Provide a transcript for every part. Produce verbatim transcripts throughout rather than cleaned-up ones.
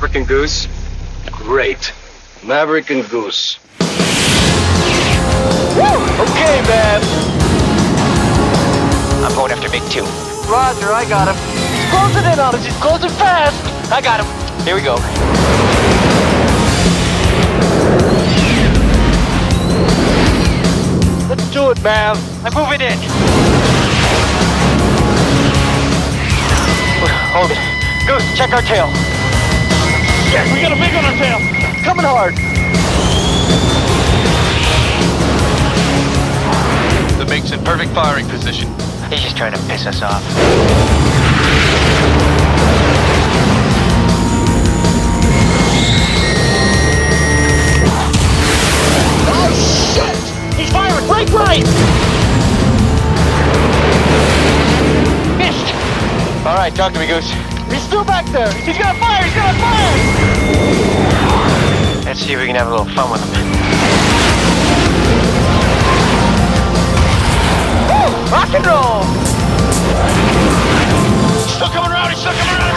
Maverick and Goose? Great. Maverick and Goose. Woo! Okay, man. I'm going after Big Two. Roger, I got him. He's closing in on us. He's closing fast. I got him. Here we go. Let's do it, man. I'm moving in. Hold it. Goose, check our tail. Shit, we got a big on our tail. Coming hard. The MiG's in perfect firing position. He's just trying to piss us off. Oh, shit! He's firing! Break right! Missed! All right, talk to me, Goose. He's still back there! He's gonna fire! He's gonna fire! Let's see if we can have a little fun with him. Woo! Rock and roll! He's still coming around, he's still coming around!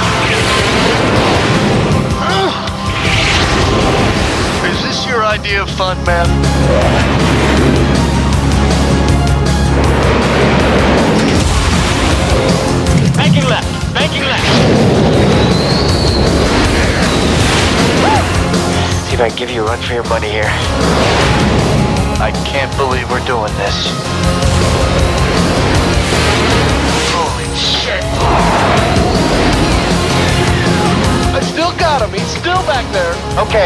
Is this your idea of fun, man? Banking left! Banking left! See if I can give you a run for your money here. I can't believe we're doing this. Holy shit! I still got him! He's still back there! Okay.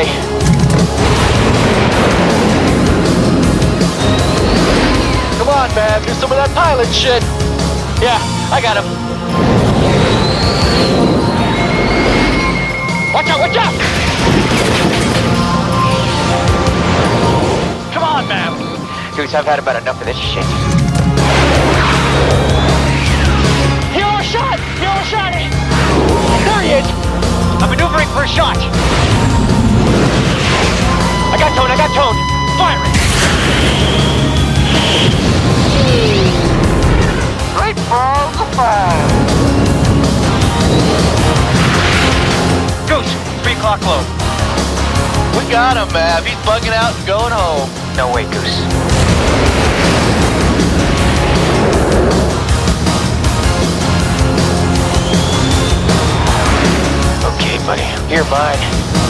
Come on, man! Do some of that pilot shit! Yeah, I got him. Watch out, watch out! Come on, man! Goose, I've had about enough of this shit. Hero shot! Hero shot! There he is! I'm maneuvering for a shot. I got tone, I got tone. Fire it! Great ball, goodbye! Goose, three o'clock low. We got him, Mav. He's bugging out and going home. No way, Goose. Okay, buddy, you're mine.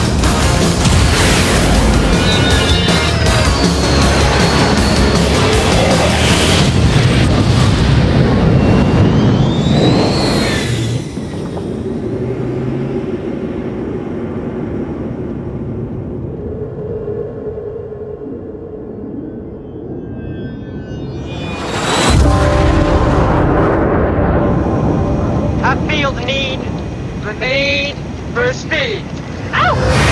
I feel the need, the need for speed. Ow!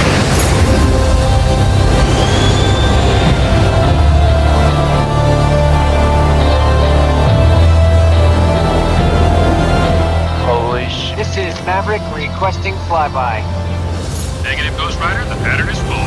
Holy shit. This is Maverick requesting flyby. Negative, Ghost Rider. The pattern is full.